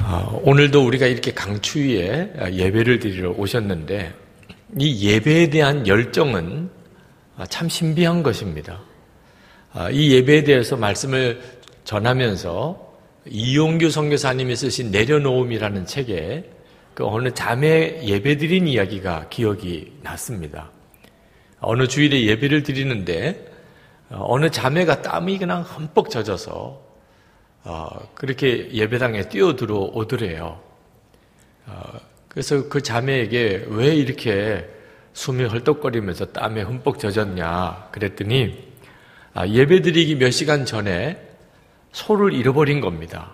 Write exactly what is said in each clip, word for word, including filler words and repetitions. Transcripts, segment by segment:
오늘도 우리가 이렇게 강추위에 예배를 드리러 오셨는데 이 예배에 대한 열정은 참 신비한 것입니다. 이 예배에 대해서 말씀을 전하면서 이용규 선교사님이 쓰신 내려놓음이라는 책에 그 어느 자매 예배 드린 이야기가 기억이 났습니다. 어느 주일에 예배를 드리는데 어느 자매가 땀이 그냥 흠뻑 젖어서 그렇게 예배당에 뛰어들어 오더래요. 그래서 그 자매에게 왜 이렇게 숨이 헐떡거리면서 땀에 흠뻑 젖었냐 그랬더니 예배 드리기 몇 시간 전에 소를 잃어버린 겁니다.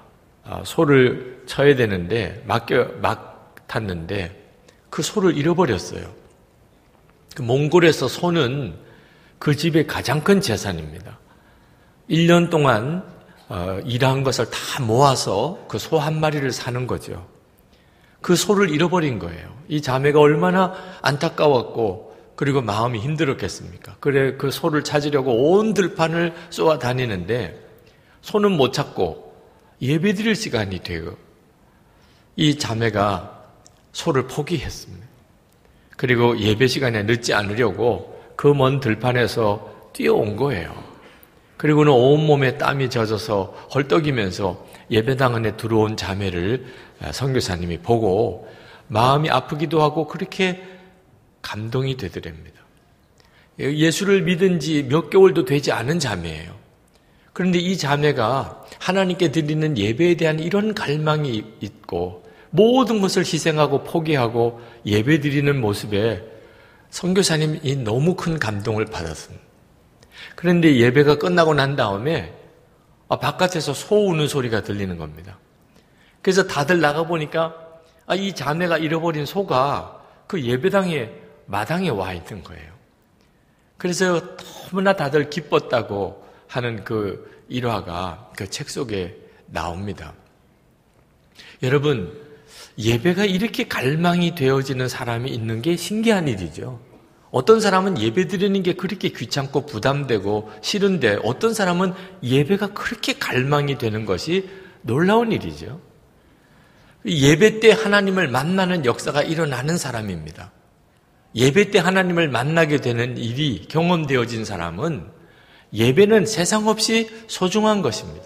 소를 쳐야 되는데 맡겨, 막 탔는데 그 소를 잃어버렸어요. 그 몽골에서 소는 그 집의 가장 큰 재산입니다. 일 년 동안 어, 일한 것을 다 모아서 그 소 한 마리를 사는 거죠. 그 소를 잃어버린 거예요. 이 자매가 얼마나 안타까웠고 그리고 마음이 힘들었겠습니까? 그래 그 소를 찾으려고 온 들판을 쏘아 다니는데 소는 못 찾고 예배드릴 시간이 되고 이 자매가 소를 포기했습니다. 그리고 예배 시간에 늦지 않으려고 그 먼 들판에서 뛰어온 거예요. 그리고는 온몸에 땀이 젖어서 헐떡이면서 예배당 안에 들어온 자매를 선교사님이 보고 마음이 아프기도 하고 그렇게 감동이 되더랍니다. 예수를 믿은 지 몇 개월도 되지 않은 자매예요. 그런데 이 자매가 하나님께 드리는 예배에 대한 이런 갈망이 있고 모든 것을 희생하고 포기하고 예배 드리는 모습에 선교사님이 너무 큰 감동을 받았습니다. 그런데 예배가 끝나고 난 다음에 바깥에서 소 우는 소리가 들리는 겁니다. 그래서 다들 나가보니까 이 자매가 잃어버린 소가 그 예배당에 마당에 와 있는 거예요. 그래서 너무나 다들 기뻤다고 하는 그 일화가 그 책 속에 나옵니다. 여러분, 예배가 이렇게 갈망이 되어지는 사람이 있는 게 신기한 일이죠. 어떤 사람은 예배 드리는 게 그렇게 귀찮고 부담되고 싫은데 어떤 사람은 예배가 그렇게 갈망이 되는 것이 놀라운 일이죠. 예배 때 하나님을 만나는 역사가 일어나는 사람입니다. 예배 때 하나님을 만나게 되는 일이 경험되어진 사람은 예배는 세상 없이 소중한 것입니다.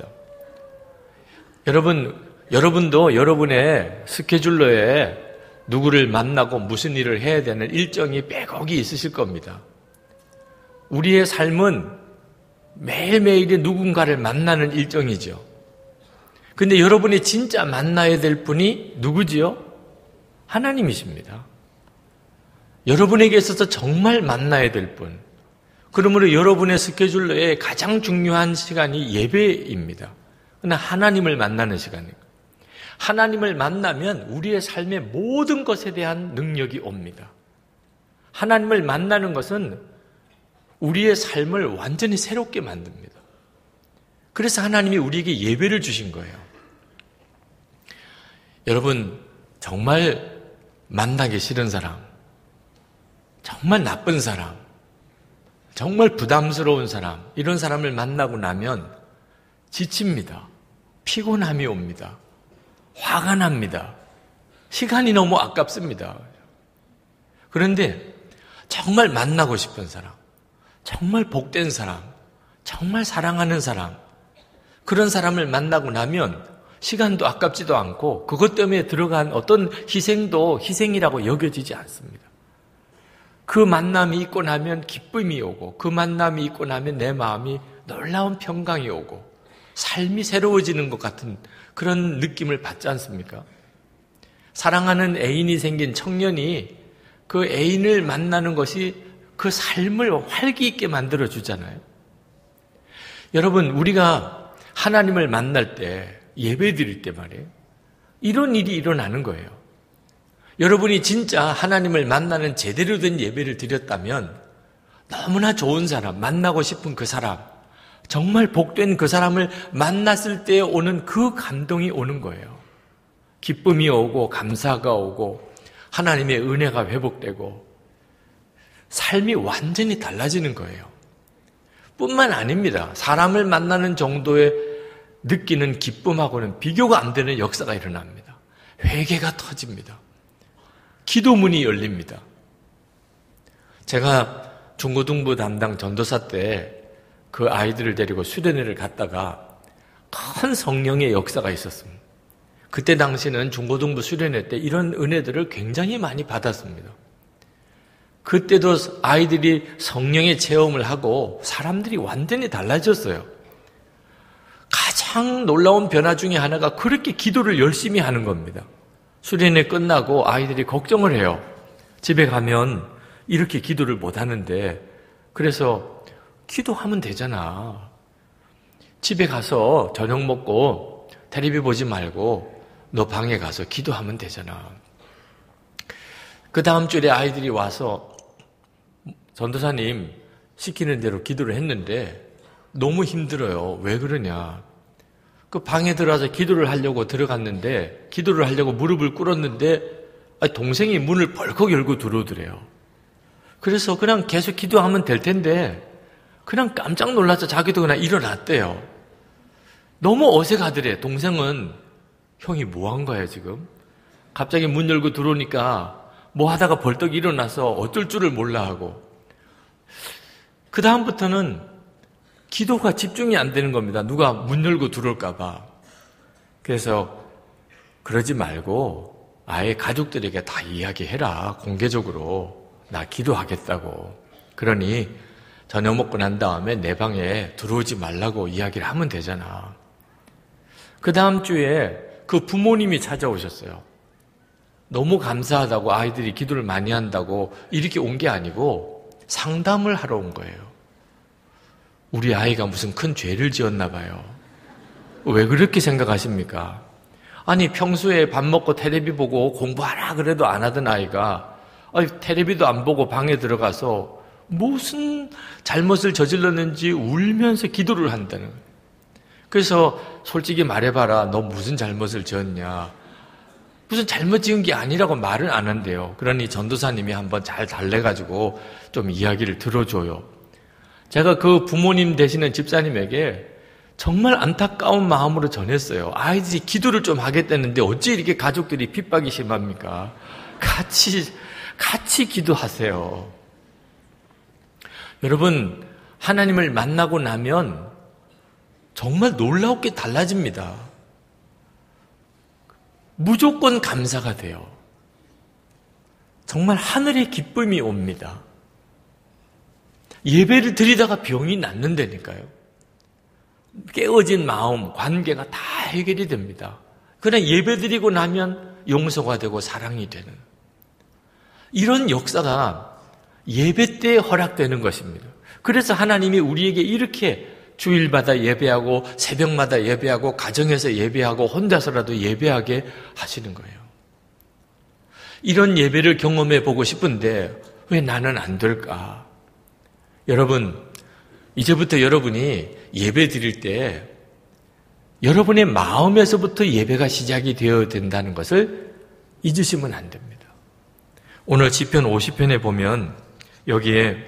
여러분, 여러분도 여러분의 스케줄러에 누구를 만나고 무슨 일을 해야 되는 일정이 빼곡히 있으실 겁니다. 우리의 삶은 매일매일이 누군가를 만나는 일정이죠. 근데 여러분이 진짜 만나야 될 분이 누구지요? 하나님이십니다. 여러분에게 있어서 정말 만나야 될 분. 그러므로 여러분의 스케줄러에 가장 중요한 시간이 예배입니다. 그러나 하나님을 만나는 시간이에요. 하나님을 만나면 우리의 삶의 모든 것에 대한 능력이 옵니다. 하나님을 만나는 것은 우리의 삶을 완전히 새롭게 만듭니다. 그래서 하나님이 우리에게 예배를 주신 거예요. 여러분, 정말 만나기 싫은 사람, 정말 나쁜 사람, 정말 부담스러운 사람, 이런 사람을 만나고 나면 지칩니다. 피곤함이 옵니다. 화가 납니다. 시간이 너무 아깝습니다. 그런데 정말 만나고 싶은 사람, 정말 복된 사람, 정말 사랑하는 사람, 그런 사람을 만나고 나면 시간도 아깝지도 않고 그것 때문에 들어간 어떤 희생도 희생이라고 여겨지지 않습니다. 그 만남이 있고 나면 기쁨이 오고 그 만남이 있고 나면 내 마음이 놀라운 평강이 오고 삶이 새로워지는 것 같은 그런 느낌을 받지 않습니까? 사랑하는 애인이 생긴 청년이 그 애인을 만나는 것이 그 삶을 활기 있게 만들어주잖아요. 여러분, 우리가 하나님을 만날 때, 예배 드릴 때 말이에요. 이런 일이 일어나는 거예요. 여러분이 진짜 하나님을 만나는 제대로 된 예배를 드렸다면 너무나 좋은 사람, 만나고 싶은 그 사람, 정말 복된 그 사람을 만났을 때 오는 그 감동이 오는 거예요. 기쁨이 오고 감사가 오고 하나님의 은혜가 회복되고 삶이 완전히 달라지는 거예요. 뿐만 아닙니다. 사람을 만나는 정도의 느끼는 기쁨하고는 비교가 안 되는 역사가 일어납니다. 회개가 터집니다. 기도문이 열립니다. 제가 중고등부 담당 전도사 때 그 아이들을 데리고 수련회를 갔다가 큰 성령의 역사가 있었습니다. 그때 당시는 중고등부 수련회 때 이런 은혜들을 굉장히 많이 받았습니다. 그때도 아이들이 성령의 체험을 하고 사람들이 완전히 달라졌어요. 가장 놀라운 변화 중에 하나가 그렇게 기도를 열심히 하는 겁니다. 수련회 끝나고 아이들이 걱정을 해요. 집에 가면 이렇게 기도를 못 하는데, 그래서 기도하면 되잖아. 집에 가서 저녁 먹고 텔레비 보지 말고 너 방에 가서 기도하면 되잖아. 그 다음 주에 아이들이 와서 전도사님 시키는 대로 기도를 했는데 너무 힘들어요. 왜 그러냐. 그 방에 들어와서 기도를 하려고 들어갔는데, 기도를 하려고 무릎을 꿇었는데 동생이 문을 벌컥 열고 들어오더래요. 그래서 그냥 계속 기도하면 될 텐데 그냥 깜짝 놀라서 자기도 그냥 일어났대요. 너무 어색하더래. 동생은 형이 뭐 한 거야 지금? 갑자기 문 열고 들어오니까 뭐 하다가 벌떡 일어나서 어쩔 줄을 몰라 하고, 그 다음부터는 기도가 집중이 안 되는 겁니다. 누가 문 열고 들어올까 봐. 그래서 그러지 말고 아예 가족들에게 다 이야기해라. 공개적으로 나 기도하겠다고. 그러니 저녁 먹고 난 다음에 내 방에 들어오지 말라고 이야기를 하면 되잖아. 그 다음 주에 그 부모님이 찾아오셨어요. 너무 감사하다고, 아이들이 기도를 많이 한다고 이렇게 온 게 아니고 상담을 하러 온 거예요. 우리 아이가 무슨 큰 죄를 지었나 봐요. 왜 그렇게 생각하십니까? 아니, 평소에 밥 먹고 텔레비 보고 공부하라 그래도 안 하던 아이가 아니, 텔레비도 안 보고 방에 들어가서 무슨 잘못을 저질렀는지 울면서 기도를 한다는 거예요. 그래서 솔직히 말해봐라. 너 무슨 잘못을 지었냐. 무슨 잘못 지은 게 아니라고 말은 안 한대요. 그러니 전도사님이 한번 잘 달래가지고 좀 이야기를 들어줘요. 제가 그 부모님 되시는 집사님에게 정말 안타까운 마음으로 전했어요. 아이들이 기도를 좀 하겠다는데 어찌 이렇게 가족들이 핍박이 심합니까? 같이, 같이 기도하세요. 여러분, 하나님을 만나고 나면 정말 놀랍게 달라집니다. 무조건 감사가 돼요. 정말 하늘의 기쁨이 옵니다. 예배를 드리다가 병이 낫는다니까요. 깨어진 마음, 관계가 다 해결이 됩니다. 그냥 예배 드리고 나면 용서가 되고 사랑이 되는 이런 역사가 예배 때 허락되는 것입니다. 그래서 하나님이 우리에게 이렇게 주일마다 예배하고 새벽마다 예배하고 가정에서 예배하고 혼자서라도 예배하게 하시는 거예요. 이런 예배를 경험해 보고 싶은데 왜 나는 안 될까? 여러분, 이제부터 여러분이 예배 드릴 때 여러분의 마음에서부터 예배가 시작이 되어야 된다는 것을 잊으시면 안 됩니다. 오늘 시편 오십 편에 보면 여기에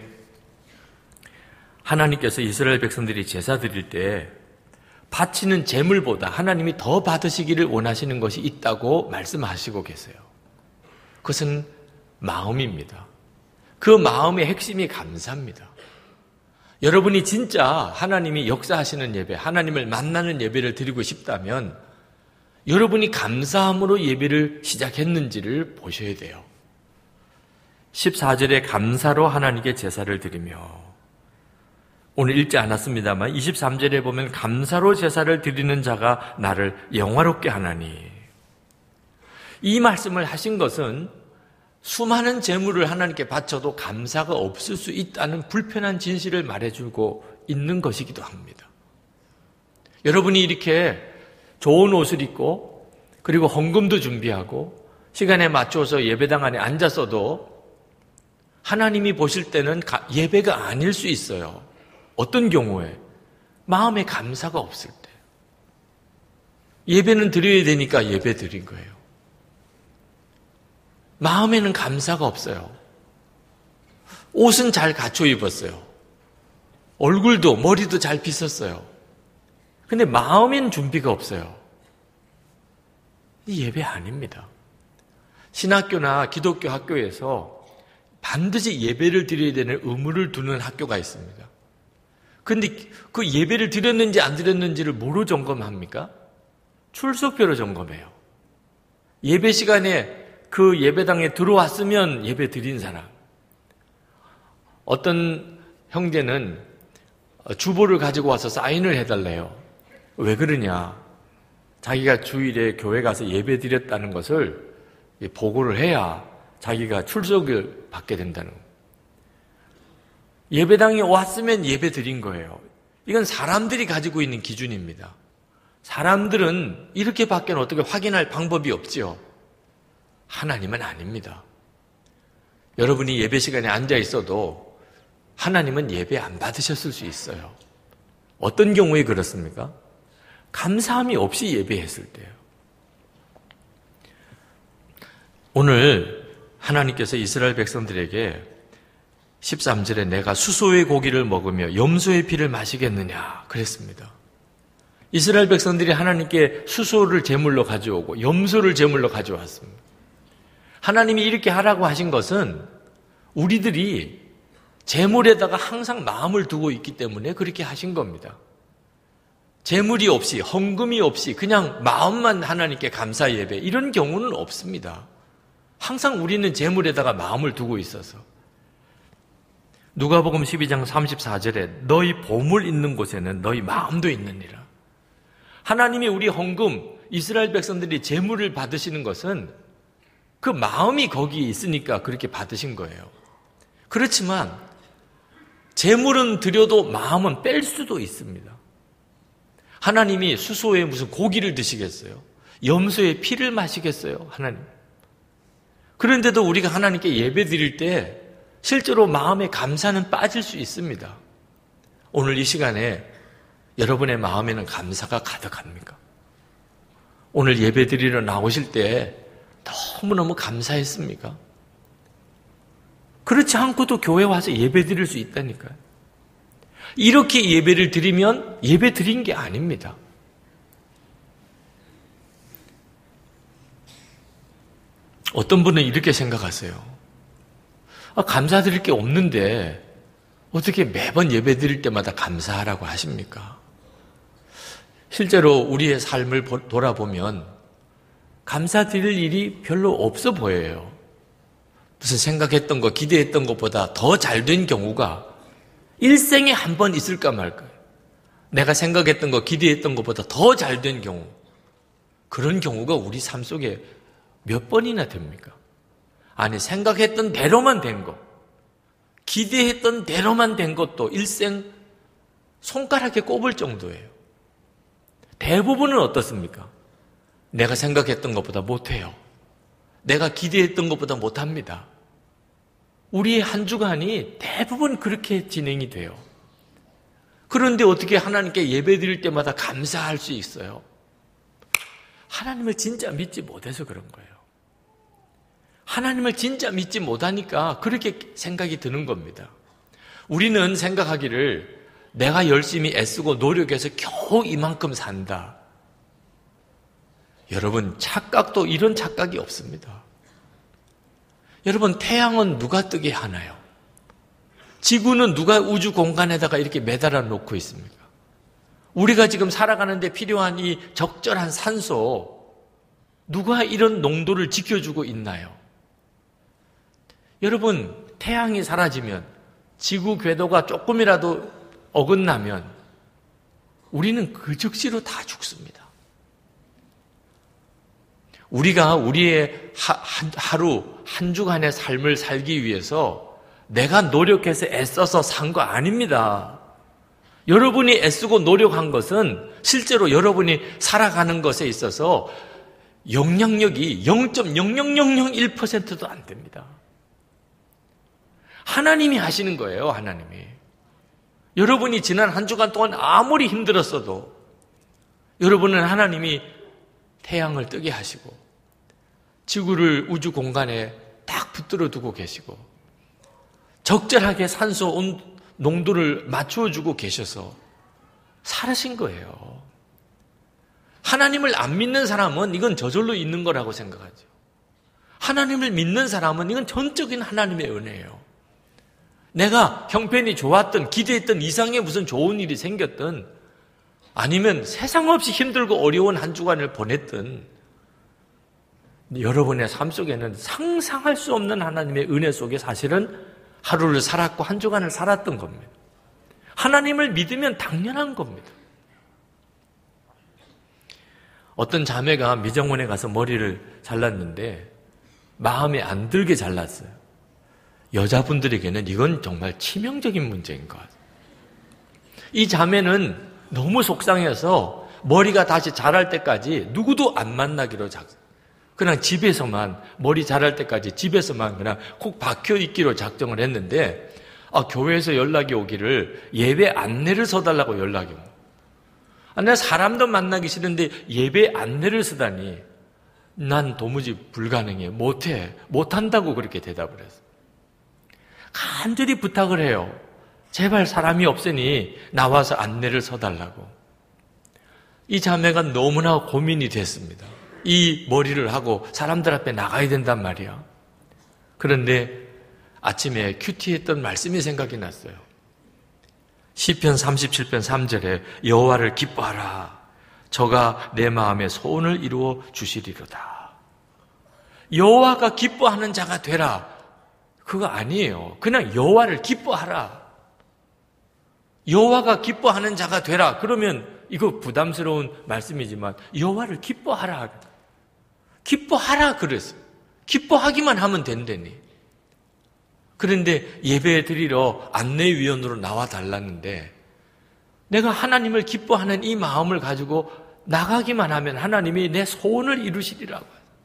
하나님께서 이스라엘 백성들이 제사 드릴 때 바치는 제물보다 하나님이 더 받으시기를 원하시는 것이 있다고 말씀하시고 계세요. 그것은 마음입니다. 그 마음의 핵심이 감사입니다. 여러분이 진짜 하나님이 역사하시는 예배, 하나님을 만나는 예배를 드리고 싶다면 여러분이 감사함으로 예배를 시작했는지를 보셔야 돼요. 십사 절에 감사로 하나님께 제사를 드리며, 오늘 읽지 않았습니다만 이십삼 절에 보면 감사로 제사를 드리는 자가 나를 영화롭게 하나니, 이 말씀을 하신 것은 수많은 재물을 하나님께 바쳐도 감사가 없을 수 있다는 불편한 진실을 말해주고 있는 것이기도 합니다. 여러분이 이렇게 좋은 옷을 입고 그리고 헌금도 준비하고 시간에 맞춰서 예배당 안에 앉았어도 하나님이 보실 때는 예배가 아닐 수 있어요. 어떤 경우에? 마음에 감사가 없을 때. 예배는 드려야 되니까 예배 드린 거예요. 마음에는 감사가 없어요. 옷은 잘 갖춰 입었어요. 얼굴도 머리도 잘 빗었어요. 근데 마음에는 준비가 없어요. 이 예배 아닙니다. 신학교나 기독교 학교에서 반드시 예배를 드려야 되는 의무를 두는 학교가 있습니다. 그런데 그 예배를 드렸는지 안 드렸는지를 뭐로 점검합니까? 출석표로 점검해요. 예배 시간에 그 예배당에 들어왔으면 예배 드린 사람. 어떤 형제는 주보를 가지고 와서 사인을 해달래요. 왜 그러냐? 자기가 주일에 교회 가서 예배 드렸다는 것을 보고를 해야 자기가 출석을 받게 된다는 거예요. 예배당에 왔으면 예배 드린 거예요. 이건 사람들이 가지고 있는 기준입니다. 사람들은 이렇게밖에 어떻게 확인할 방법이 없지요. 하나님은 아닙니다. 여러분이 예배 시간에 앉아 있어도 하나님은 예배 안 받으셨을 수 있어요. 어떤 경우에 그렇습니까? 감사함이 없이 예배했을 때요. 오늘 하나님께서 이스라엘 백성들에게 십삼 절에 내가 수소의 고기를 먹으며 염소의 피를 마시겠느냐 그랬습니다. 이스라엘 백성들이 하나님께 수소를 제물로 가져오고 염소를 제물로 가져왔습니다. 하나님이 이렇게 하라고 하신 것은 우리들이 제물에다가 항상 마음을 두고 있기 때문에 그렇게 하신 겁니다. 제물이 없이 헌금이 없이 그냥 마음만 하나님께 감사 예배 이런 경우는 없습니다. 항상 우리는 제물에다가 마음을 두고 있어서 누가복음 십이 장 삼십사 절에 너희 보물 있는 곳에는 너희 마음도 있느니라. 하나님이 우리 헌금 이스라엘 백성들이 제물을 받으시는 것은 그 마음이 거기에 있으니까 그렇게 받으신 거예요. 그렇지만 제물은 드려도 마음은 뺄 수도 있습니다. 하나님이 수소에 무슨 고기를 드시겠어요? 염소의 피를 마시겠어요? 하나님. 그런데도 우리가 하나님께 예배 드릴 때 실제로 마음의 감사는 빠질 수 있습니다. 오늘 이 시간에 여러분의 마음에는 감사가 가득합니까? 오늘 예배 드리러 나오실 때 너무너무 감사했습니까? 그렇지 않고도 교회 와서 예배 드릴 수 있다니까요. 이렇게 예배를 드리면 예배 드린 게 아닙니다. 어떤 분은 이렇게 생각하세요. 아, 감사드릴 게 없는데 어떻게 매번 예배 드릴 때마다 감사하라고 하십니까? 실제로 우리의 삶을 돌아보면 감사드릴 일이 별로 없어 보여요. 무슨 생각했던 거, 기대했던 것보다 더 잘된 경우가 일생에 한 번 있을까 말까요? 내가 생각했던 거, 기대했던 것보다 더 잘된 경우. 그런 경우가 우리 삶 속에 몇 번이나 됩니까? 아니, 생각했던 대로만 된 것, 기대했던 대로만 된 것도 일생 손가락에 꼽을 정도예요. 대부분은 어떻습니까? 내가 생각했던 것보다 못해요. 내가 기대했던 것보다 못합니다. 우리의 한 주간이 대부분 그렇게 진행이 돼요. 그런데 어떻게 하나님께 예배 드릴 때마다 감사할 수 있어요? 하나님을 진짜 믿지 못해서 그런 거예요. 하나님을 진짜 믿지 못하니까 그렇게 생각이 드는 겁니다. 우리는 생각하기를 내가 열심히 애쓰고 노력해서 겨우 이만큼 산다. 여러분, 착각도 이런 착각이 없습니다. 여러분, 태양은 누가 뜨게 하나요? 지구는 누가 우주 공간에다가 이렇게 매달아 놓고 있습니까? 우리가 지금 살아가는데 필요한 이 적절한 산소, 누가 이런 농도를 지켜주고 있나요? 여러분, 태양이 사라지면, 지구 궤도가 조금이라도 어긋나면 우리는 그 즉시로 다 죽습니다. 우리가 우리의 하루, 한 주간의 삶을 살기 위해서 내가 노력해서 애써서 산 거 아닙니다. 여러분이 애쓰고 노력한 것은 실제로 여러분이 살아가는 것에 있어서 영향력이 영 점 영영영영일 퍼센트도 안 됩니다. 하나님이 하시는 거예요, 하나님이. 여러분이 지난 한 주간 동안 아무리 힘들었어도 여러분은 하나님이 태양을 뜨게 하시고 지구를 우주 공간에 딱 붙들어 두고 계시고 적절하게 산소 온 농도를 맞추어 주고 계셔서 살으신 거예요. 하나님을 안 믿는 사람은 이건 저절로 있는 거라고 생각하죠. 하나님을 믿는 사람은 이건 전적인 하나님의 은혜예요. 내가 형편이 좋았던, 기대했던 이상의 무슨 좋은 일이 생겼던, 아니면 세상 없이 힘들고 어려운 한 주간을 보냈던, 여러분의 삶 속에는 상상할 수 없는 하나님의 은혜 속에 사실은 하루를 살았고 한 주간을 살았던 겁니다. 하나님을 믿으면 당연한 겁니다. 어떤 자매가 미정원에 가서 머리를 잘랐는데 마음에 안 들게 잘랐어요. 여자분들에게는 이건 정말 치명적인 문제인 것 같아요. 이 자매는 너무 속상해서 머리가 다시 자랄 때까지 누구도 안 만나기로 작정. 그냥 집에서만, 머리 자랄 때까지 집에서만 그냥 콕 박혀 있기로 작정을 했는데, 아, 교회에서 연락이 오기를 예배 안내를 써달라고 연락이 옵니다. 아, 내가 사람도 만나기 싫은데 예배 안내를 쓰다니 난 도무지 불가능해. 못해. 못한다고 그렇게 대답을 했어요. 간절히 부탁을 해요. 제발 사람이 없으니 나와서 안내를 써달라고. 이 자매가 너무나 고민이 됐습니다. 이 머리를 하고 사람들 앞에 나가야 된단 말이야. 그런데 아침에 큐티했던 말씀이 생각이 났어요. 시편 삼십칠 편 삼 절에 여호와를 기뻐하라. 저가 내 마음의 소원을 이루어 주시리로다. 여호와가 기뻐하는 자가 되라. 그거 아니에요. 그냥 여호와를 기뻐하라. 여호와가 기뻐하는 자가 되라. 그러면 이거 부담스러운 말씀이지만 여호와를 기뻐하라. 기뻐하라 그랬어요. 기뻐하기만 하면 된다니. 그런데 예배 드리러 안내위원으로 나와 달랐는데 내가 하나님을 기뻐하는 이 마음을 가지고 나가기만 하면 하나님이 내 소원을 이루시리라고.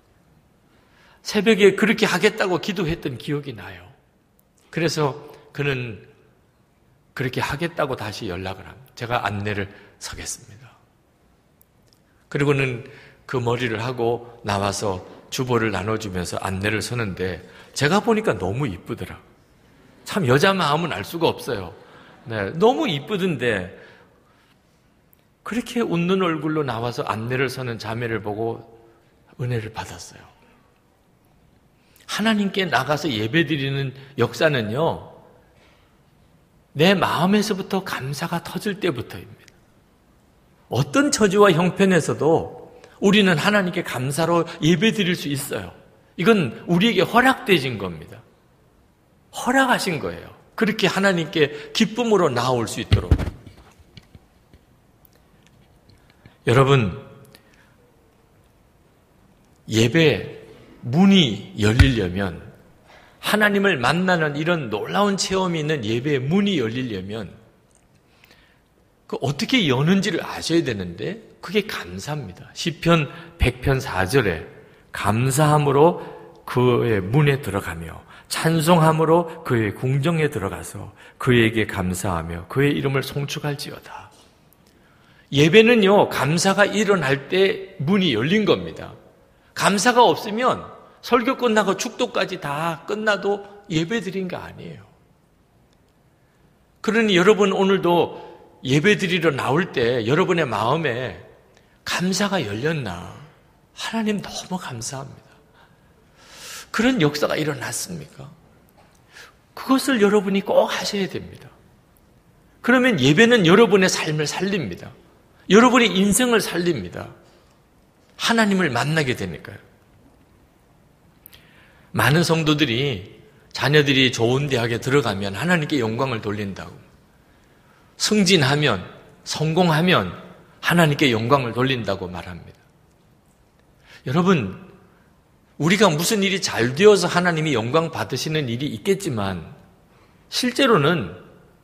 새벽에 그렇게 하겠다고 기도했던 기억이 나요. 그래서 그는 그렇게 하겠다고 다시 연락을 합니다. 제가 안내를 서겠습니다. 그리고는 그 머리를 하고 나와서 주보를 나눠주면서 안내를 서는데 제가 보니까 너무 이쁘더라. 참 여자 마음은 알 수가 없어요. 네, 너무 이쁘던데 그렇게 웃는 얼굴로 나와서 안내를 서는 자매를 보고 은혜를 받았어요. 하나님께 나가서 예배드리는 역사는요, 내 마음에서부터 감사가 터질 때부터입니다. 어떤 처지와 형편에서도 우리는 하나님께 감사로 예배드릴 수 있어요. 이건 우리에게 허락되신 겁니다. 허락하신 거예요. 그렇게 하나님께 기쁨으로 나아올 수 있도록. 여러분, 예배 문이 열리려면, 하나님을 만나는 이런 놀라운 체험이 있는 예배의 문이 열리려면 그 어떻게 여는지를 아셔야 되는데 그게 감사입니다. 시편 백 편 사 절에 감사함으로 그의 문에 들어가며 찬송함으로 그의 궁정에 들어가서 그에게 감사하며 그의 이름을 송축할지어다. 예배는요, 감사가 일어날 때 문이 열린 겁니다. 감사가 없으면 설교 끝나고 축도까지 다 끝나도 예배 드린 거 아니에요. 그러니 여러분 오늘도 예배 드리러 나올 때 여러분의 마음에 감사가 열렸나? 하나님 너무 감사합니다. 그런 역사가 일어났습니까? 그것을 여러분이 꼭 하셔야 됩니다. 그러면 예배는 여러분의 삶을 살립니다. 여러분의 인생을 살립니다. 하나님을 만나게 되니까요. 많은 성도들이 자녀들이 좋은 대학에 들어가면 하나님께 영광을 돌린다고. 승진하면, 성공하면 하나님께 영광을 돌린다고 말합니다. 여러분, 우리가 무슨 일이 잘 되어서 하나님이 영광 받으시는 일이 있겠지만 실제로는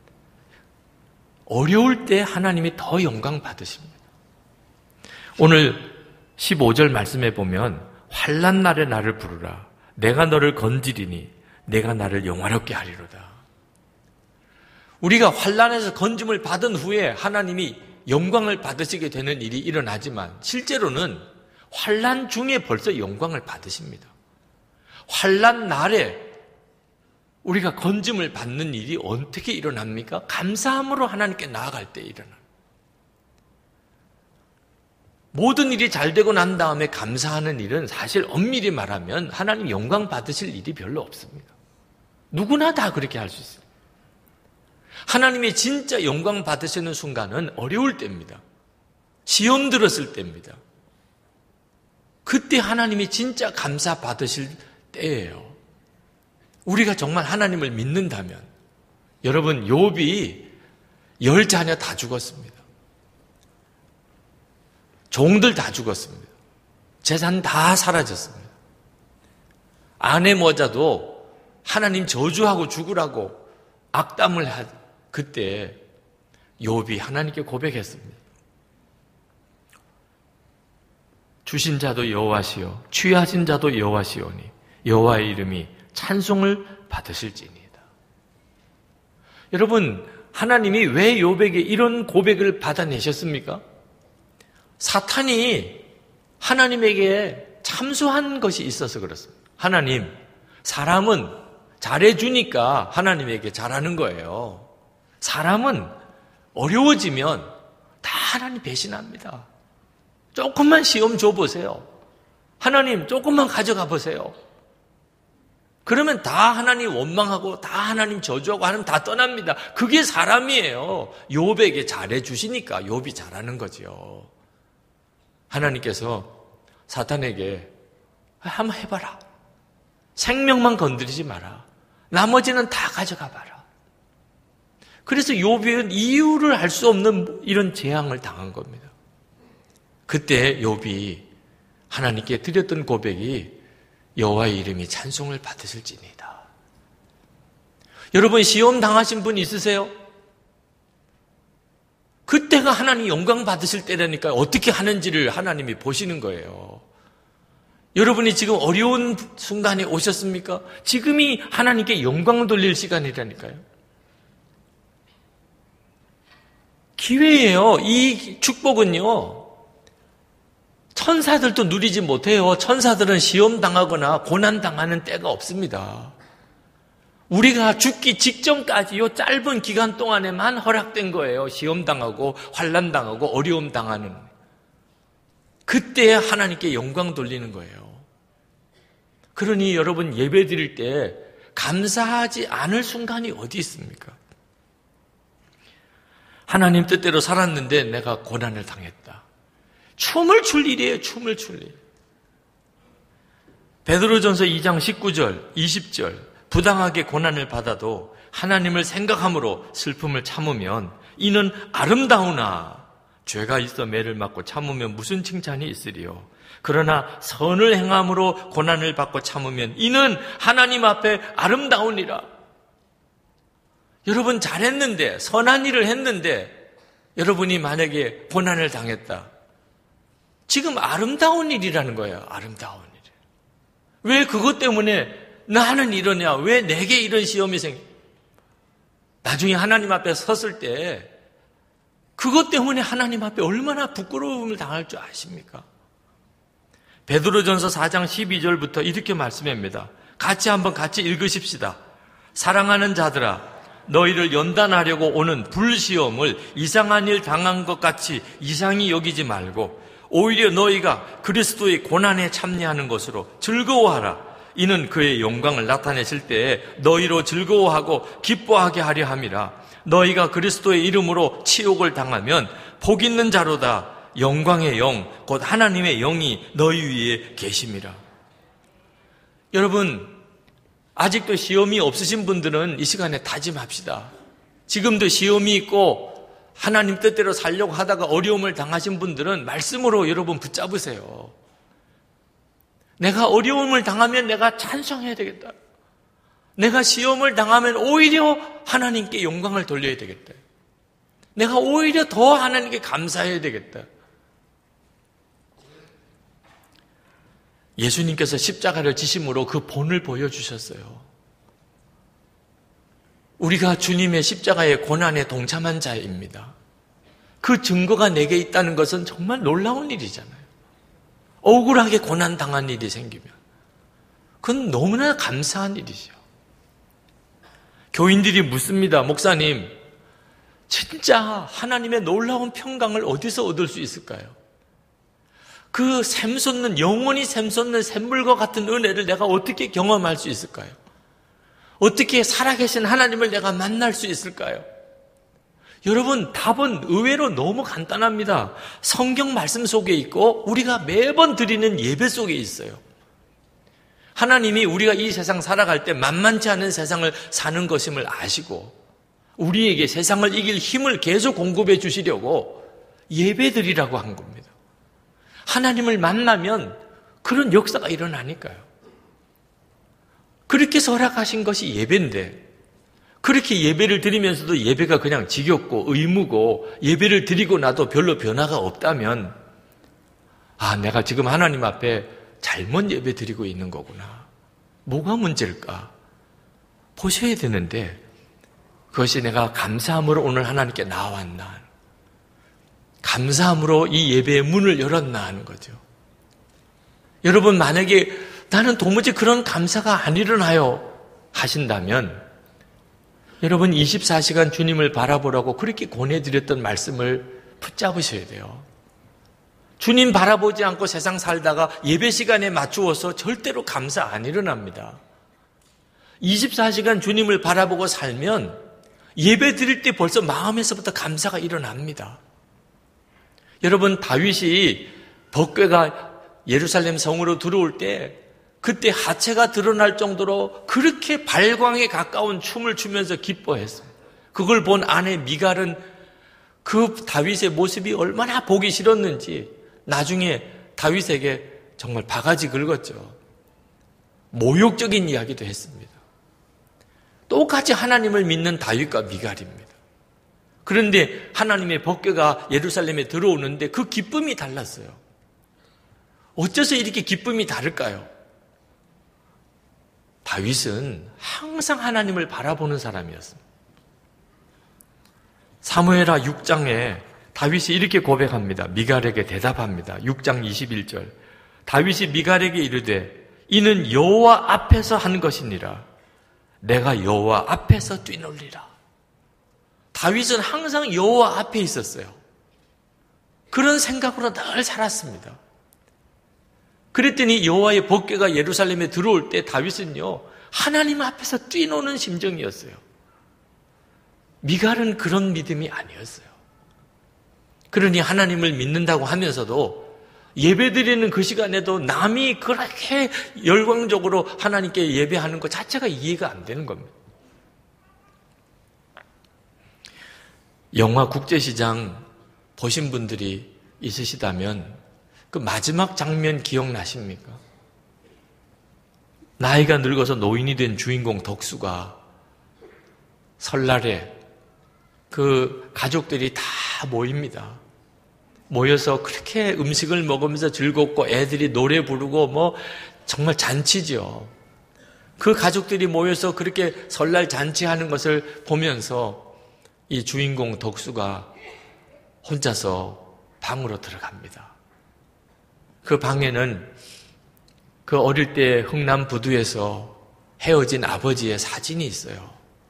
어려울 때 하나님이 더 영광 받으십니다. 오늘 십오 절 말씀에 보면 환난 날에 나를 부르라. 내가 너를 건지리니 내가 나를 영화롭게 하리로다. 우리가 환난에서 건짐을 받은 후에 하나님이 영광을 받으시게 되는 일이 일어나지만 실제로는 환난 중에 벌써 영광을 받으십니다. 환난 날에 우리가 건짐을 받는 일이 어떻게 일어납니까? 감사함으로 하나님께 나아갈 때 일어납니다. 모든 일이 잘 되고 난 다음에 감사하는 일은 사실 엄밀히 말하면 하나님 영광 받으실 일이 별로 없습니다. 누구나 다 그렇게 할 수 있어요. 하나님이 진짜 영광 받으시는 순간은 어려울 때입니다. 시험 들었을 때입니다. 그때 하나님이 진짜 감사 받으실 때예요. 우리가 정말 하나님을 믿는다면. 여러분, 욥이 열 자녀 다 죽었습니다. 종들 다 죽었습니다. 재산 다 사라졌습니다. 아내 모자도 하나님 저주하고 죽으라고 악담을 한 그때 욥이 하나님께 고백했습니다. 주신 자도 여호와시요 취하신 자도 여호와시오니 여호와의 이름이 찬송을 받으실지니이다. 여러분, 하나님이 왜 욥에게 이런 고백을 받아내셨습니까? 사탄이 하나님에게 참소한 것이 있어서 그렇습니다. 하나님, 사람은 잘해주니까 하나님에게 잘하는 거예요. 사람은 어려워지면 다 하나님 배신합니다. 조금만 시험 줘보세요. 하나님 조금만 가져가 보세요. 그러면 다 하나님 원망하고 다 하나님 저주하고 하나님 다 떠납니다. 그게 사람이에요. 욥에게 잘해주시니까 욥이 잘하는 거죠. 하나님께서 사탄에게 한번 해봐라. 생명만 건드리지 마라. 나머지는 다 가져가 봐라. 그래서 욥은 이유를 알 수 없는 이런 재앙을 당한 겁니다. 그때 욥이 하나님께 드렸던 고백이 여호와의 이름이 찬송을 받으실지니이다. 여러분, 시험 당하신 분 있으세요? 그때가 하나님 영광 받으실 때라니까 어떻게 하는지를 하나님이 보시는 거예요. 여러분이 지금 어려운 순간에 오셨습니까? 지금이 하나님께 영광 돌릴 시간이라니까요. 기회예요. 이 축복은요. 천사들도 누리지 못해요. 천사들은 시험 당하거나 고난 당하는 때가 없습니다. 우리가 죽기 직전까지 요 짧은 기간 동안에만 허락된 거예요. 시험 당하고 환난 당하고 어려움 당하는. 그때 하나님께 영광 돌리는 거예요. 그러니 여러분, 예배 드릴 때 감사하지 않을 순간이 어디 있습니까? 하나님 뜻대로 살았는데 내가 고난을 당했다. 춤을 출 일이에요. 춤을 출 일. 베드로전서 이 장 십구 절, 이십 절. 부당하게 고난을 받아도 하나님을 생각함으로 슬픔을 참으면 이는 아름다우나 죄가 있어 매를 맞고 참으면 무슨 칭찬이 있으리요. 그러나 선을 행함으로 고난을 받고 참으면 이는 하나님 앞에 아름다우니라. 여러분, 잘했는데, 선한 일을 했는데 여러분이 만약에 고난을 당했다. 지금 아름다운 일이라는 거예요. 아름다운 일. 왜 그것 때문에 나는 이러냐? 왜 내게 이런 시험이 생겨? 나중에 하나님 앞에 섰을 때 그것 때문에 하나님 앞에 얼마나 부끄러움을 당할 줄 아십니까? 베드로전서 사 장 십이 절부터 이렇게 말씀합니다. 같이 한번 같이 읽으십시다. 사랑하는 자들아, 너희를 연단하려고 오는 불시험을 이상한 일 당한 것 같이 이상히 여기지 말고 오히려 너희가 그리스도의 고난에 참여하는 것으로 즐거워하라. 이는 그의 영광을 나타내실 때에 너희로 즐거워하고 기뻐하게 하려 함이라. 너희가 그리스도의 이름으로 치욕을 당하면 복 있는 자로다. 영광의 영, 곧 하나님의 영이 너희 위에 계심이라. 여러분, 아직도 시험이 없으신 분들은 이 시간에 다짐합시다. 지금도 시험이 있고 하나님 뜻대로 살려고 하다가 어려움을 당하신 분들은 말씀으로 여러분 붙잡으세요. 내가 어려움을 당하면 내가 찬송해야 되겠다. 내가 시험을 당하면 오히려 하나님께 영광을 돌려야 되겠다. 내가 오히려 더 하나님께 감사해야 되겠다. 예수님께서 십자가를 지심으로 그 본을 보여주셨어요. 우리가 주님의 십자가의 고난에 동참한 자입니다. 그 증거가 내게 있다는 것은 정말 놀라운 일이잖아요. 억울하게 고난 당한 일이 생기면 그건 너무나 감사한 일이죠. 교인들이 묻습니다. 목사님, 진짜 하나님의 놀라운 평강을 어디서 얻을 수 있을까요? 그 샘솟는, 영원히 샘솟는 샘물과 같은 은혜를 내가 어떻게 경험할 수 있을까요? 어떻게 살아계신 하나님을 내가 만날 수 있을까요? 여러분, 답은 의외로 너무 간단합니다. 성경 말씀 속에 있고 우리가 매번 드리는 예배 속에 있어요. 하나님이 우리가 이 세상 살아갈 때 만만치 않은 세상을 사는 것임을 아시고 우리에게 세상을 이길 힘을 계속 공급해 주시려고 예배드리라고 한 겁니다. 하나님을 만나면 그런 역사가 일어나니까요. 그렇게 허락하신 것이 예배인데 그렇게 예배를 드리면서도 예배가 그냥 지겹고 의무고 예배를 드리고 나도 별로 변화가 없다면 아, 내가 지금 하나님 앞에 잘못 예배 드리고 있는 거구나. 뭐가 문제일까? 보셔야 되는데 그것이 내가 감사함으로 오늘 하나님께 나왔나, 감사함으로 이 예배의 문을 열었나 하는 거죠. 여러분, 만약에 나는 도무지 그런 감사가 안 일어나요 하신다면 여러분 이십사 시간 주님을 바라보라고 그렇게 권해드렸던 말씀을 붙잡으셔야 돼요. 주님 바라보지 않고 세상 살다가 예배 시간에 맞추어서 절대로 감사 안 일어납니다. 이십사 시간 주님을 바라보고 살면 예배 드릴 때 벌써 마음에서부터 감사가 일어납니다. 여러분, 다윗이 법궤가 예루살렘 성으로 들어올 때 그때 하체가 드러날 정도로 그렇게 발광에 가까운 춤을 추면서 기뻐했습니다. 그걸 본 아내 미갈은 그 다윗의 모습이 얼마나 보기 싫었는지 나중에 다윗에게 정말 바가지 긁었죠. 모욕적인 이야기도 했습니다. 똑같이 하나님을 믿는 다윗과 미갈입니다. 그런데 하나님의 법궤가 예루살렘에 들어오는데 그 기쁨이 달랐어요. 어째서 이렇게 기쁨이 다를까요? 다윗은 항상 하나님을 바라보는 사람이었습니다. 사무엘하 육 장에 다윗이 이렇게 고백합니다. 미갈에게 대답합니다. 육 장 이십일 절. 다윗이 미갈에게 이르되 이는 여호와 앞에서 한 것이니라. 내가 여호와 앞에서 뛰놀리라. 다윗은 항상 여호와 앞에 있었어요. 그런 생각으로 늘 살았습니다. 그랬더니 여호와의 법궤가 예루살렘에 들어올 때 다윗은요, 하나님 앞에서 뛰노는 심정이었어요. 미갈은 그런 믿음이 아니었어요. 그러니 하나님을 믿는다고 하면서도 예배드리는 그 시간에도 남이 그렇게 열광적으로 하나님께 예배하는 것 자체가 이해가 안 되는 겁니다. 영화 국제시장 보신 분들이 있으시다면 그 마지막 장면 기억나십니까? 나이가 늙어서 노인이 된 주인공 덕수가 설날에 그 가족들이 다 모입니다. 모여서 그렇게 음식을 먹으면서 즐겁고 애들이 노래 부르고 뭐 정말 잔치죠. 그 가족들이 모여서 그렇게 설날 잔치하는 것을 보면서 이 주인공 덕수가 혼자서 방으로 들어갑니다. 그 방에는 그 어릴 때 흥남 부두에서 헤어진 아버지의 사진이 있어요.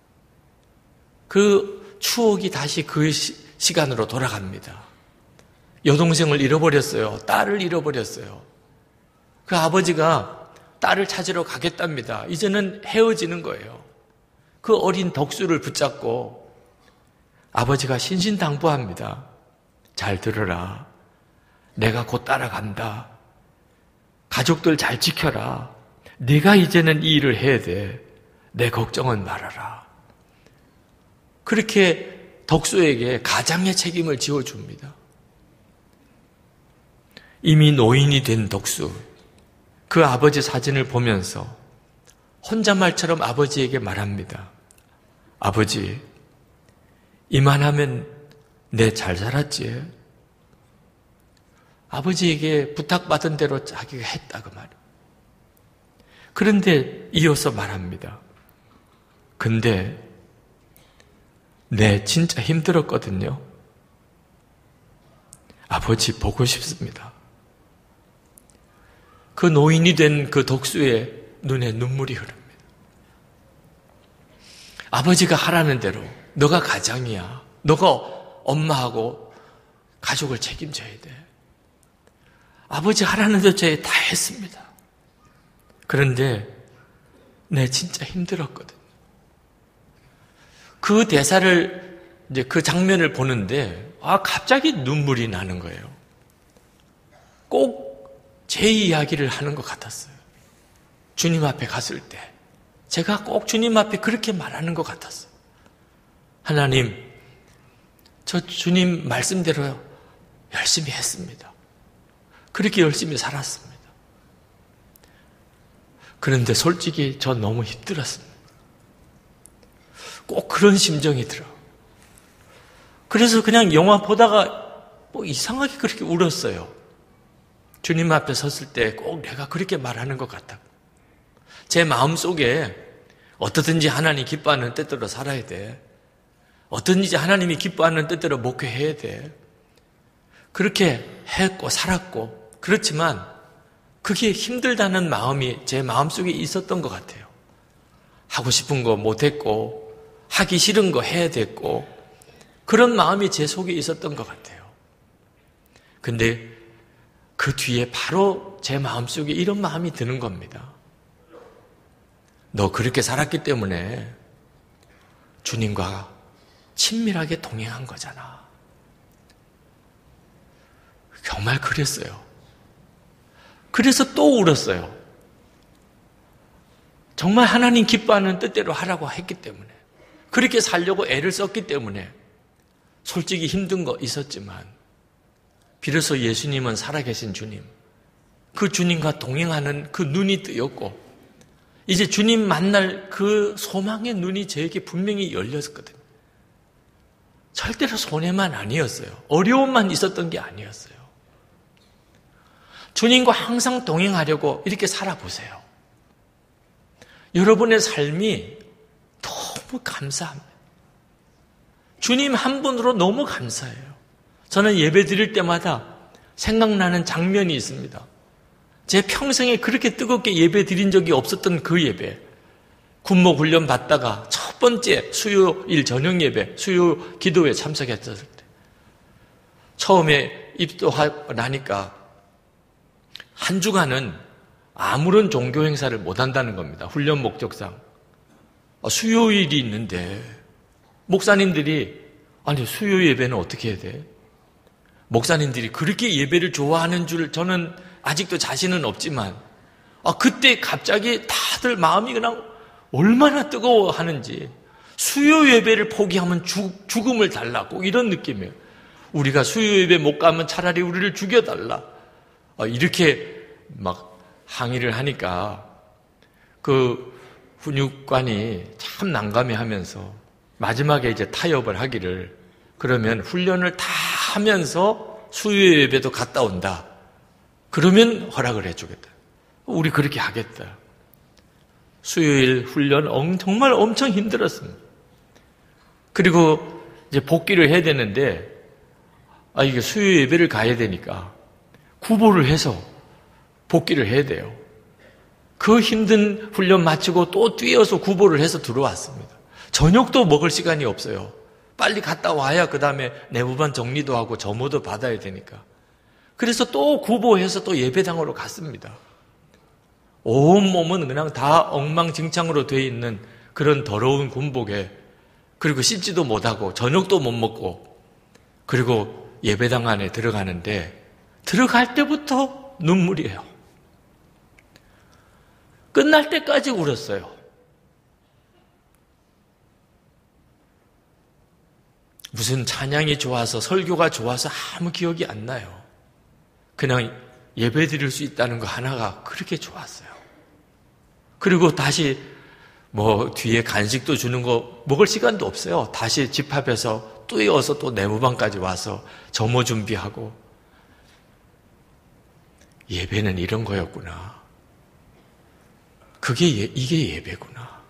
그 추억이 다시 그 시, 시간으로 돌아갑니다. 여동생을 잃어버렸어요. 딸을 잃어버렸어요. 그 아버지가 딸을 찾으러 가겠답니다. 이제는 헤어지는 거예요. 그 어린 덕수를 붙잡고 아버지가 신신당부합니다. 잘 들어라. 내가 곧 따라간다. 가족들 잘 지켜라. 네가 이제는 이 일을 해야 돼. 내 걱정은 말아라. 그렇게 덕수에게 가장의 책임을 지어줍니다. 이미 노인이 된 덕수, 그 아버지 사진을 보면서 혼잣말처럼 아버지에게 말합니다. 아버지, 이만하면 내 잘 살았지? 아버지에게 부탁받은 대로 자기가 했다 그 말이에요. 그런데 이어서 말합니다. 근데 내 진짜 힘들었거든요. 아버지 보고 싶습니다. 그 노인이 된 그 덕수의 눈에 눈물이 흐릅니다. 아버지가 하라는 대로 너가 가장이야. 너가 엄마하고 가족을 책임져야 돼. 아버지 하라는 대로 제가 다 했습니다. 그런데 내 진짜 힘들었거든요. 그 대사를 이제 그 장면을 보는데 아 갑자기 눈물이 나는 거예요. 꼭 제 이야기를 하는 것 같았어요. 주님 앞에 갔을 때 제가 꼭 주님 앞에 그렇게 말하는 것 같았어요. 하나님, 저 주님 말씀대로 열심히 했습니다. 그렇게 열심히 살았습니다. 그런데 솔직히 저 너무 힘들었습니다. 꼭 그런 심정이 들어. 그래서 그냥 영화 보다가 뭐 이상하게 그렇게 울었어요. 주님 앞에 섰을 때 꼭 내가 그렇게 말하는 것 같다. 제 마음속에 어떻든지 하나님 기뻐하는 뜻대로 살아야 돼. 어떻든지 하나님이 기뻐하는 뜻대로 목회해야 돼. 그렇게 했고 살았고 그렇지만 그게 힘들다는 마음이 제 마음속에 있었던 것 같아요. 하고 싶은 거 못했고 하기 싫은 거 해야 됐고 그런 마음이 제 속에 있었던 것 같아요. 근데 그 뒤에 바로 제 마음속에 이런 마음이 드는 겁니다. 너 그렇게 살았기 때문에 주님과 친밀하게 동행한 거잖아. 정말 그랬어요. 그래서 또 울었어요. 정말 하나님 기뻐하는 뜻대로 하라고 했기 때문에 그렇게 살려고 애를 썼기 때문에 솔직히 힘든 거 있었지만 비로소 예수님은 살아계신 주님, 그 주님과 동행하는 그 눈이 뜨였고 이제 주님 만날 그 소망의 눈이 저에게 분명히 열렸거든요. 절대로 손해만 아니었어요. 어려움만 있었던 게 아니었어요. 주님과 항상 동행하려고 이렇게 살아보세요. 여러분의 삶이 너무 감사합니다. 주님 한 분으로 너무 감사해요. 저는 예배 드릴 때마다 생각나는 장면이 있습니다. 제 평생에 그렇게 뜨겁게 예배 드린 적이 없었던 그 예배. 군목 훈련 받다가 첫 번째 수요일 저녁 예배, 수요 기도에 참석했을 때 처음에 입도하고 나니까 한 주간은 아무런 종교 행사를 못 한다는 겁니다. 훈련 목적상. 수요일이 있는데 목사님들이 아니 수요 예배는 어떻게 해야 돼? 목사님들이 그렇게 예배를 좋아하는 줄 저는 아직도 자신은 없지만 아 그때 갑자기 다들 마음이 그냥 얼마나 뜨거워하는지 수요 예배를 포기하면 죽, 죽음을 달라 꼭 이런 느낌이에요. 우리가 수요 예배 못 가면 차라리 우리를 죽여달라. 아, 이렇게 막 항의를 하니까 그 훈육관이 참 난감해하면서 마지막에 이제 타협을 하기를 그러면 훈련을 다 하면서 수요 예배도 갔다 온다. 그러면 허락을 해주겠다. 우리 그렇게 하겠다. 수요일 훈련 정말 엄청 힘들었습니다. 그리고 이제 복귀를 해야 되는데 아 이게 수요 예배를 가야 되니까 구보를 해서 복귀를 해야 돼요. 그 힘든 훈련 마치고 또 뛰어서 구보를 해서 들어왔습니다. 저녁도 먹을 시간이 없어요. 빨리 갔다 와야 그 다음에 내무반 정리도 하고 점호도 받아야 되니까. 그래서 또 구보해서 또 예배당으로 갔습니다. 온몸은 그냥 다 엉망진창으로 되어 있는 그런 더러운 군복에 그리고 씻지도 못하고 저녁도 못 먹고 그리고 예배당 안에 들어가는데 들어갈 때부터 눈물이에요. 끝날 때까지 울었어요. 무슨 찬양이 좋아서 설교가 좋아서 아무 기억이 안 나요. 그냥 예배 드릴 수 있다는 거 하나가 그렇게 좋았어요. 그리고 다시 뭐 뒤에 간식도 주는 거 먹을 시간도 없어요. 다시 집합해서 뛰어서 또 내무방까지 와서 점호 준비하고 예배는 이런 거였구나. 그게 예, 이게 예배구나.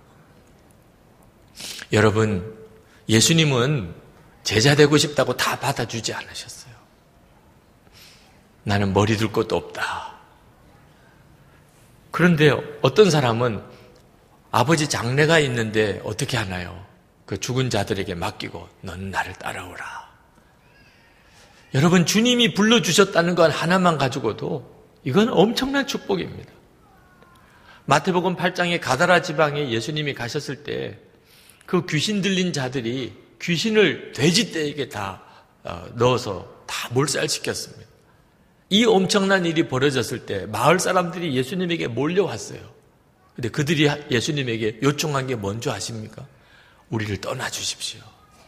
여러분, 예수님은 제자 되고 싶다고 다 받아주지 않으셨어요. 나는 머리 둘 것도 없다. 그런데 어떤 사람은 아버지 장례가 있는데 어떻게 하나요? 그 죽은 자들에게 맡기고 넌 나를 따라오라. 여러분, 주님이 불러주셨다는 것 하나만 가지고도 이건 엄청난 축복입니다. 마태복음 팔 장에 가다라 지방에 예수님이 가셨을 때 그 귀신 들린 자들이 귀신을 돼지떼에게 다 넣어서 다 몰살시켰습니다. 이 엄청난 일이 벌어졌을 때 마을 사람들이 예수님에게 몰려왔어요. 근데 그들이 예수님에게 요청한 게 뭔지 아십니까? 우리를 떠나주십시오.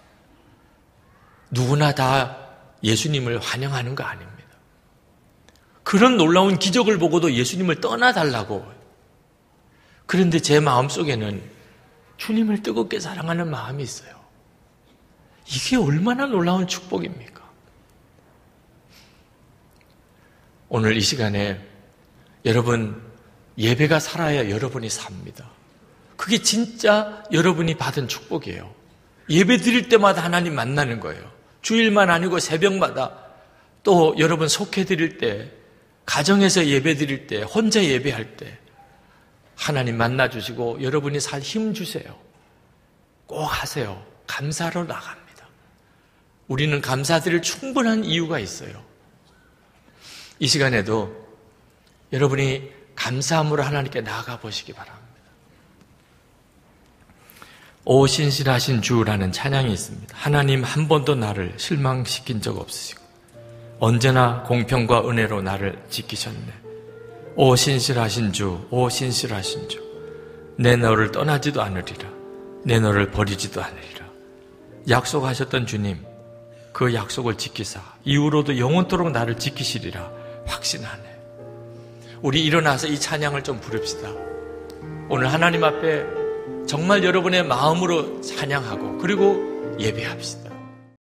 누구나 다 예수님을 환영하는 거 아닙니다. 그런 놀라운 기적을 보고도 예수님을 떠나달라고. 그런데 제 마음속에는 주님을 뜨겁게 사랑하는 마음이 있어요. 이게 얼마나 놀라운 축복입니까? 오늘 이 시간에 여러분, 예배가 살아야 여러분이 삽니다. 그게 진짜 여러분이 받은 축복이에요. 예배 드릴 때마다 하나님 만나는 거예요. 주일만 아니고 새벽마다, 또 여러분 속해 드릴 때, 가정에서 예배 드릴 때, 혼자 예배할 때 하나님 만나주시고 여러분이 살 힘 주세요. 꼭 하세요. 감사로 나갑니다. 우리는 감사드릴 충분한 이유가 있어요. 이 시간에도 여러분이 감사함으로 하나님께 나아가 보시기 바랍니다. 오 신실하신 주라는 찬양이 있습니다. 하나님 한 번도 나를 실망시킨 적 없으시고 언제나 공평과 은혜로 나를 지키셨네. 오 신실하신 주, 오 신실하신 주, 내 너를 떠나지도 않으리라. 내 너를 버리지도 않으리라. 약속하셨던 주님, 그 약속을 지키사 이후로도 영원토록 나를 지키시리라 확신하네. 우리 일어나서 이 찬양을 좀 부릅시다. 오늘 하나님 앞에 정말 여러분의 마음으로 찬양하고 그리고 예배합시다.